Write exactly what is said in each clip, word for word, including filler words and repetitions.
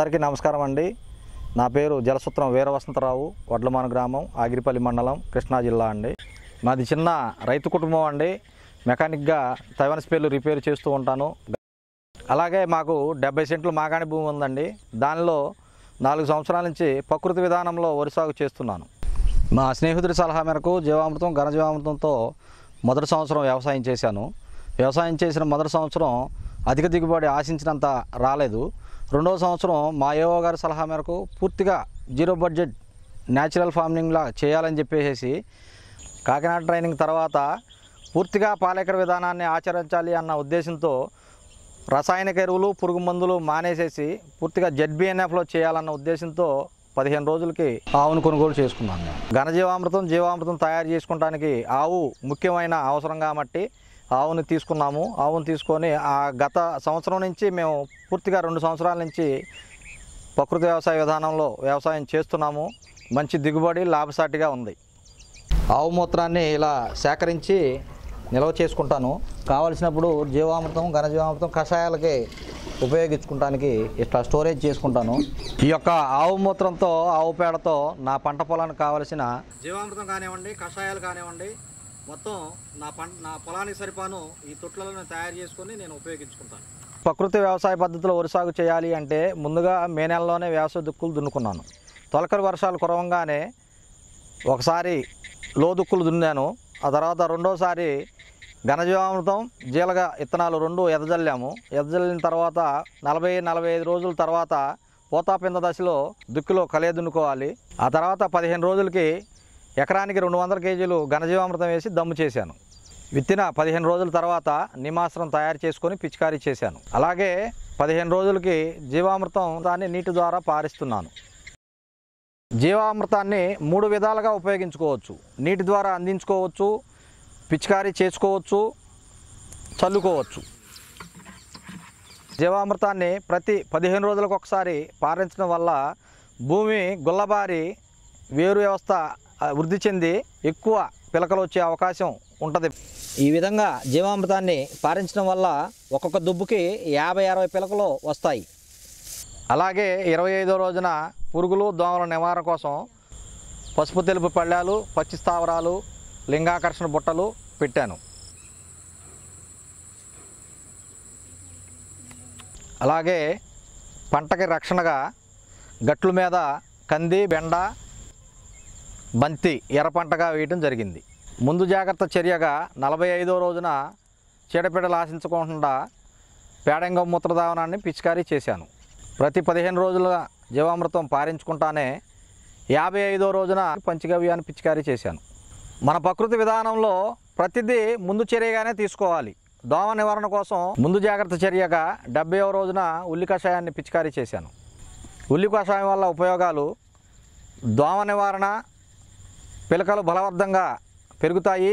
అందరికీ నమస్కారం అండి. నా పేరు జలసూత్రం వీరవసంతరావు, వడ్లమాన గ్రామం, ఆగిరిపల్లి మండలం, కృష్ణా జిల్లా అండి. మాది చిన్న రైతు కుటుంబం అండి. మెకానిక్గా తైవాన్ స్పేర్లు రిపేర్ చేస్తూ ఉంటాను. అలాగే మాకు డెబ్బై సెంట్లు మాగాణి భూమి ఉందండి. దానిలో నాలుగు సంవత్సరాల నుంచి ప్రకృతి విధానంలో వరి సాగు చేస్తున్నాను. మా స్నేహితుడి సలహా మేరకు జీవామృతం, ఘనజీవామృతంతో మొదటి సంవత్సరం వ్యవసాయం చేశాను. వ్యవసాయం చేసిన మొదటి సంవత్సరం అధిక దిగుబడి ఆశించినంత రాలేదు. రెండవ సంవత్సరం మా ఏవో గారి సలహా మేరకు పూర్తిగా జీరో బడ్జెట్ న్యాచురల్ ఫార్మింగ్లా చేయాలని చెప్పేసి కాకినాడ ట్రైనింగ్ తర్వాత పూర్తిగా పాలేకర విధానాన్ని ఆచరించాలి అన్న ఉద్దేశంతో రసాయనిక ఎరువులు, పురుగు మందులు మానేసేసి పూర్తిగా జెడ్బిఎన్ఎఫ్లో చేయాలన్న ఉద్దేశంతో పదిహేను రోజులకి ఆవును కొనుగోలు చేసుకున్నాను. ఘనజీవామృతం, జీవామృతం తయారు చేసుకోవడానికి ఆవు ముఖ్యమైన అవసరం కాబట్టి ఆవుని తీసుకున్నాము. ఆవును తీసుకొని ఆ గత సంవత్సరం నుంచి మేము పూర్తిగా రెండు సంవత్సరాల నుంచి ప్రకృతి వ్యవసాయ విధానంలో వ్యవసాయం చేస్తున్నాము. మంచి దిగుబడి, లాభసాటిగా ఉంది. ఆవు మూత్రాన్ని ఇలా సేకరించి నిల్వ చేసుకుంటాను. కావలసినప్పుడు జీవామృతం, ఘనజీవామృతం కషాయాలకి ఉపయోగించుకోవడానికి ఇట్లా స్టోరేజ్ చేసుకుంటాను. ఈ యొక్క ఆవు మూత్రంతో, ఆవు పేడతో నా పంట పొలానికి కావలసిన జీవామృతం కానివ్వండి, కషాయాలు కానివ్వండి, మొత్తం నా పంట నా పొలానికి సరిపాను ఈ తొట్లలో తయారు చేసుకొని నేను ఉపయోగించుకుంటాను. ప్రకృతి వ్యవసాయ పద్ధతిలో వరి సాగు చేయాలి అంటే ముందుగా మే నెలలోనే వ్యవసాయ దుక్కులు దున్నుకున్నాను. తొలకరి వర్షాలు కురవంగానే ఒకసారి లో దుక్కులు దున్నాను. ఆ తర్వాత రెండోసారి ఘనజీవామృతం, జీలగ ఇత్తనాలు రెండు ఎదజల్లాము. ఎదజల్లిన తర్వాత నలభై నలభై ఐదు రోజుల తర్వాత పోతాపింద దశలో దుక్కులో కలియ దున్నుకోవాలి. ఆ తర్వాత పదిహేను రోజులకి ఎకరానికి రెండు వందల కేజీలు ఘనజీవామృతం వేసి దమ్ము చేశాను. విత్తిన పదిహేను రోజుల తర్వాత నిమాస్త్రం తయారు చేసుకొని పిచికారీ చేశాను. అలాగే పదిహేను రోజులకి జీవామృతం దాన్ని నీటి ద్వారా పారిస్తున్నాను. జీవామృతాన్ని మూడు విధాలుగా ఉపయోగించుకోవచ్చు. నీటి ద్వారా అందించుకోవచ్చు, పిచికారీ చేసుకోవచ్చు, చల్లుకోవచ్చు. జీవామృతాన్ని ప్రతి పదిహేను రోజులకు ఒకసారి పారించడం వల్ల భూమి గుల్లబారి వేరు వ్యవస్థ వృద్ధి చెంది ఎక్కువ పిలకలు వచ్చే అవకాశం ఉంటుంది. ఈ విధంగా జీవామృతాన్ని పారించడం వల్ల ఒక్కొక్క దుబ్బుకి యాభై అరవై పిలకలు వస్తాయి. అలాగే ఇరవై ఐదో రోజున పురుగులు, దోమల నివారణ కోసం పసుపు తెలుపు పళ్ళాలు, పచ్చి స్థావరాలు, లింగాకర్షణ బుట్టలు పెట్టాను. అలాగే పంటకి రక్షణగా గట్ల మీద కంది, బెండ, బంతి ఎర్ర పంటగా వేయటం జరిగింది. ముందు జాగ్రత్త చర్యగా నలభై ఐదో రోజున చీడపీడలు ఆశించకుండా పేడంగ మూత్రదావనాన్ని పిచికారీ చేశాను. ప్రతి పదిహేను రోజుల జీవామృతం పారించుకుంటానే యాభై ఐదో రోజున పంచగవ్యాన్ని పిచికారీ చేశాను. మన ప్రకృతి విధానంలో ప్రతిదీ ముందు చర్యగానే తీసుకోవాలి. దోమ నివారణ కోసం ముందు జాగ్రత్త చర్యగా డెబ్బైవ రోజున ఉల్లి కషాయాన్ని పిచికారీ చేశాను. ఉల్లి కషాయం వల్ల ఉపయోగాలు: దోమ నివారణ, పిలకలు బలవర్ధంగా పెరుగుతాయి,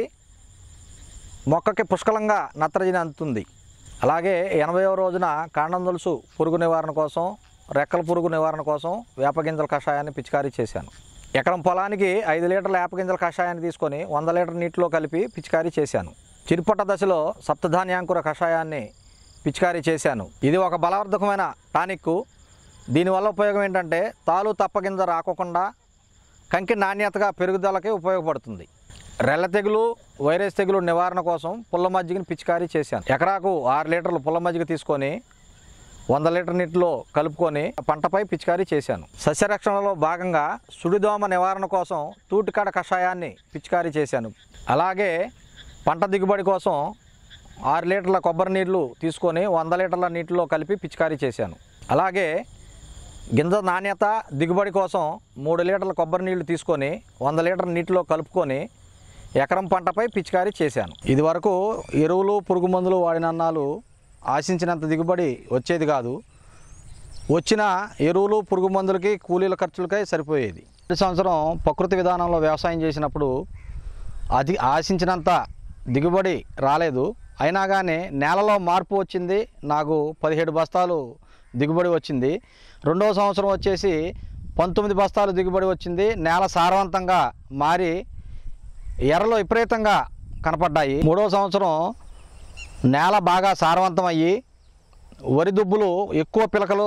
మొక్కకి పుష్కలంగా నత్రజని అందుతుంది. అలాగే ఎనభైవ రోజున కాండం దులుసు పురుగు నివారణ కోసం, రెక్కల పురుగు నివారణ కోసం వేపగింజల కషాయాన్ని పిచికారీ చేశాను. ఎకరం పొలానికి ఐదు లీటర్ల వేపగింజల కషాయాన్ని తీసుకొని వంద లీటర్ నీటిలో కలిపి పిచికారీ చేశాను. చిరుపట్ట దశలో సప్తధాన్యాంకుర కషాయాన్ని పిచికారీ చేశాను. ఇది ఒక బలవర్ధకమైన టానిక్. దీనివల్ల ఉపయోగం ఏంటంటే తాలు తప్పగింజ రాకోకుండా కంకి నాణ్యతగా పెరుగుదలకి ఉపయోగపడుతుంది. రెల్ల తెగులు, వైరస్ తెగులు నివారణ కోసం పుల్ల మజ్జిగని పిచికారీ చేశాను. ఎకరాకు ఆరు లీటర్లు పుల్ల మజ్జిగ తీసుకొని వంద లీటర్ నీటిలో కలుపుకొని పంటపై పిచికారీ చేశాను. సస్యరక్షణలో భాగంగా సుడిదోమ నివారణ కోసం తూటికాడ కషాయాన్ని పిచికారీ చేశాను. అలాగే పంట దిగుబడి కోసం ఆరు లీటర్ల కొబ్బరి నీళ్లు తీసుకొని వంద లీటర్ల నీటిలో కలిపి పిచికారీ చేశాను. అలాగే గింజ నాణ్యత, దిగుబడి కోసం మూడు లీటర్ల కొబ్బరి నీళ్లు తీసుకొని వంద లీటర్ల నీటిలో కలుపుకొని ఎకరం పంటపై పిచికారీ చేశాను. ఇది వరకు ఎరువులు, పురుగు మందులు వాడినన్నాలు ఆశించినంత దిగుబడి వచ్చేది కాదు. వచ్చిన ఎరువులు, పురుగు మందులకి, కూలీల ఖర్చులకై సరిపోయేది. ఈ సంవత్సరం ప్రకృతి విధానంలో వ్యవసాయం చేసినప్పుడు అది ఆశించినంత దిగుబడి రాలేదు. అయినా కానీ నేలలో మార్పు వచ్చింది. నాకు పదిహేడు బస్తాలు దిగుబడి వచ్చింది. రెండవ సంవత్సరం వచ్చేసి పంతొమ్మిది బస్తాలు దిగుబడి వచ్చింది. నేల సారవంతంగా మారి ఎర్రలు విపరీతంగా కనపడ్డాయి. మూడవ సంవత్సరం నేల బాగా సారవంతం అయ్యి వరి దుబ్బులు ఎక్కువ పిలకలు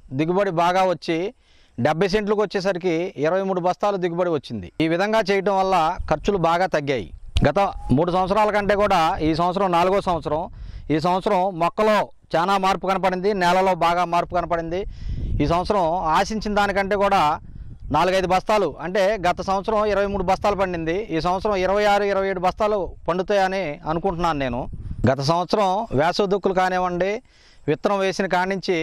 దిగుబడి బాగా వచ్చి డెబ్బై సెంట్లకు వచ్చేసరికి ఇరవై మూడు బస్తాలు దిగుబడి వచ్చింది. ఈ విధంగా చేయటం వల్ల ఖర్చులు బాగా తగ్గాయి. గత మూడు సంవత్సరాల కంటే కూడా ఈ సంవత్సరం నాలుగో సంవత్సరం. ఈ సంవత్సరం మొక్కలో చాలా మార్పు కనపడింది, నేలలో బాగా మార్పు కనపడింది. ఈ సంవత్సరం ఆశించిన దానికంటే కూడా నాలుగైదు బస్తాలు, అంటే గత సంవత్సరం ఇరవై మూడు బస్తాలు పండింది, ఈ సంవత్సరం ఇరవై ఆరు ఇరవై ఏడు బస్తాలు పండుతాయని అనుకుంటున్నాను నేను. గత సంవత్సరం వేసవి దుక్కులు కానివ్వండి, విత్తనం వేసిన కాడి నుంచి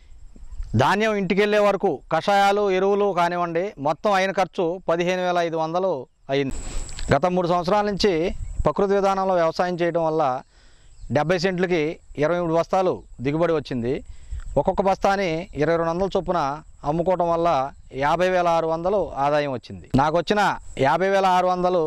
ధాన్యం ఇంటికి వెళ్ళే వరకు కషాయాలు ఎరువులు కానివ్వండి, మొత్తం అయిన ఖర్చు పదిహేను వేల ఐదు వందలు అయింది. గత మూడు సంవత్సరాల నుంచి ప్రకృతి విధానంలో వ్యవసాయం చేయడం వల్ల డెబ్బై సెంట్లకి ఇరవై మూడు బస్తాలు దిగుబడి వచ్చింది. ఒక్కొక్క బస్తాని ఇరవై రెండు వందల చొప్పున అమ్ముకోవడం వల్ల యాభై వేల ఆరు వందలు ఆదాయం వచ్చింది. నాకు వచ్చిన యాభై వేల ఆరు వందలు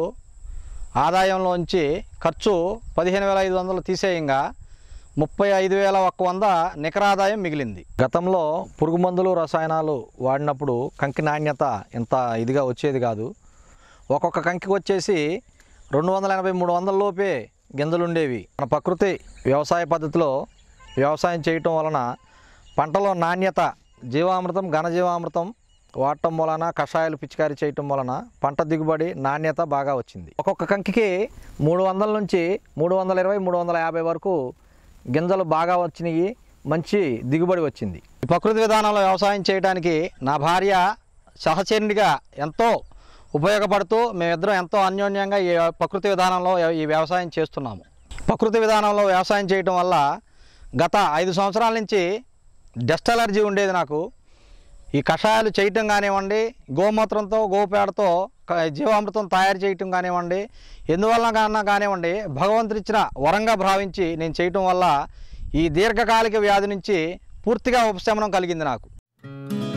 ఆదాయంలోంచి ఖర్చు పదిహేను వేల ఐదు వందలు తీసేయంగా ముప్పై ఐదు వేల ఒక్క వంద నికర ఆదాయం మిగిలింది. గతంలో పురుగు మందులు రసాయనాలు వాడినప్పుడు కంకి నాణ్యత ఇంత ఇదిగా వచ్చేది కాదు. ఒక్కొక్క కంకికి వచ్చేసి రెండు వందల ఎనభై మూడు వందల లోపే గింజలు ఉండేవి. మన ప్రకృతి వ్యవసాయ పద్ధతిలో వ్యవసాయం చేయటం వలన పంటలో నాణ్యత, జీవామృతం ఘనజీవామృతం వాడటం వలన, కషాయాలు పిచికారీ చేయటం వలన పంట దిగుబడి నాణ్యత బాగా వచ్చింది. ఒక్కొక్క కంకికి మూడు వందల నుంచి మూడు వందల ఇరవై మూడు వందల యాభై వరకు గింజలు బాగా వచ్చినాయి, మంచి దిగుబడి వచ్చింది. ప్రకృతి విధానంలో వ్యవసాయం చేయడానికి నా భార్య సహచరునిగా ఎంతో ఉపయోగపడుతూ మేమిద్దరం ఎంతో అన్యోన్యంగా ఈ ప్రకృతి విధానంలో ఈ వ్యవసాయం చేస్తున్నాము. ప్రకృతి విధానంలో వ్యవసాయం చేయటం వల్ల గత ఐదు సంవత్సరాల నుంచి డస్ట్ అలర్జీ ఉండేది నాకు. ఈ కషాయాలు చేయటం కానివ్వండి, గోమూత్రంతో గోపేడతో జీవామృతం తయారు చేయటం కానివ్వండి, ఎందువల్ల కన్నా కానివ్వండి భగవంతుడిచ్చిన వరంగా భావించి నేను చేయటం వల్ల ఈ దీర్ఘకాలిక వ్యాధి నుంచి పూర్తిగా ఉపశమనం కలిగింది నాకు.